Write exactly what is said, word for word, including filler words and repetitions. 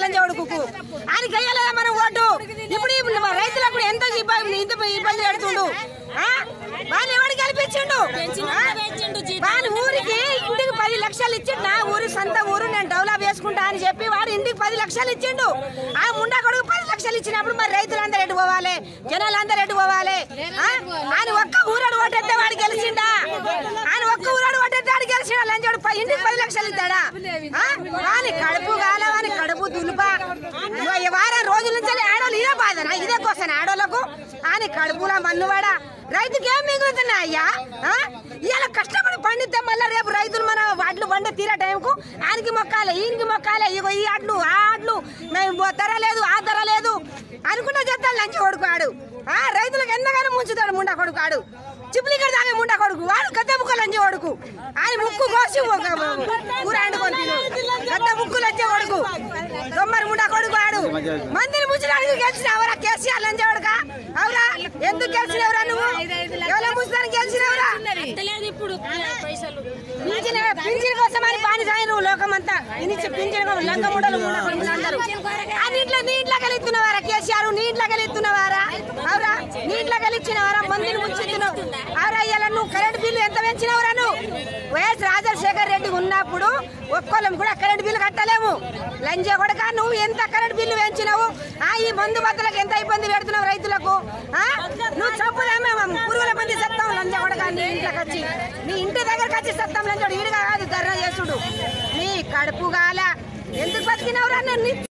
లంజోడుకు అని గయ్యలేదా మనం ఓటు. ఇప్పుడు రైతులకు ఎంత ఇంత ఇబ్బంది పెడుతుండు. వాళ్ళు ఎవరు గెలిపించిండు? వాని ఊరికి ఇంటికి పది లక్షలు ఇచ్చిండు. నా ఊరు సొంత ఊరు, నేను డెవలప్ చేసుకుంటా అని చెప్పి వాడు ఇంటికి పది లక్షలు ఇచ్చిండు. ఆ ముండా కొడుకు పది లక్షలు ఇచ్చినప్పుడు మరి రైతులందరూ ఎటు పోవాలి, జనాలందరూ ఎటు పోవాలి? ఆయన ఒక్క ఊరాడు ఓటేస్తే వాడు గెలిచిండా? ఆయన ఒక్క ఊరాడు ఓటేస్తే వాడు గెలిచిండా? లంచోడు ఇంటికి పది లక్షలు ఇస్తాడా? వాని కడుపు కాల, వాని కడుపు దులుప. వారం రోజుల నుంచి ఆడోళ్ళు ఇదే బాధనా, ఇదే కోసం ఆడోళ్ళకు. ఆయన కడుపులా మన్నువాడా రైతుకి ఏం మిగులుతున్నా అయ్యా? ఇవాళ కష్టపడి పండితే మళ్ళీ రేపు రైతులు మన వాటిలు పండే తీరే టైంకు ఆయనకి మొక్కాలి, ఈయనకి మొక్కాలి. ఇగో ఈ ఆటలు ఆ ఆటలు మేము ధర లేదు, ఆ ధర లేదు అనుకుంటే చేస్తాడు లంచి కొడుకువాడు. రైతులకు ఎంతగానో ముంచుతాడు ముండా కొడుకువాడు. చిప్లికడ తాగే ముండా కొడుకు వాడు గద్ద ముక్క లంచి కొడుకు. ఆయన ముక్కు కోసి కూర వండుకొని తిను గద్ద ముక్కు లంచి కొడుకు. దొమ్మరి ముండా కొడుకు వాడు. మందిని ముంచడానికి గెలిచినవరా కేసీఆర్ లంచి కొడుక? అవురా? ఎందుకు గెలిచినవరా నువ్వు? ఎవరో ముంచడానికి గెలిచినవరా? పింఛన్ కోసం అని పాని సాయి నువ్వు లోకమంతా పింఛన్ లంక ముడలు అందరూ నీటిలో నీటిలో కలిస్తున్నావారా? కేసీఆర్ నీటిలో కలిస్తున్నావారా? అవురా? నీటిలో కలిచ్చినవారా? మందిని ముంచుతున్నావు. అవురా? ఇలా నువ్వు కరెంట్ బిల్లు ఎంత పెంచినవరా? నువ్వు వైఎస్ రాజశేఖర్ రెడ్డి ఉన్నప్పుడు ఒక్కోళ్ళం కూడా కరెంట్ బిల్లు కట్టలేము. లంజా కొడక నువ్వు ఎంత కరెంట్ బిల్లు పెంచినావు? ఈ మందు బద్దలకు ఎంత ఇబ్బంది పెడుతున్నావు రైతులకు? నువ్వు చంపులేమే పురుగుల మంది సత్తాం లంజా కొడక. నీ ఇంట్లోకి వచ్చి నీ ఇంటి దగ్గరకు వచ్చి సత్తాం లంజోడు ఈడుగా కాదు ధర్నా చేసుడు. నీ కడుపు గాల ఎందుకు బతికినవురా?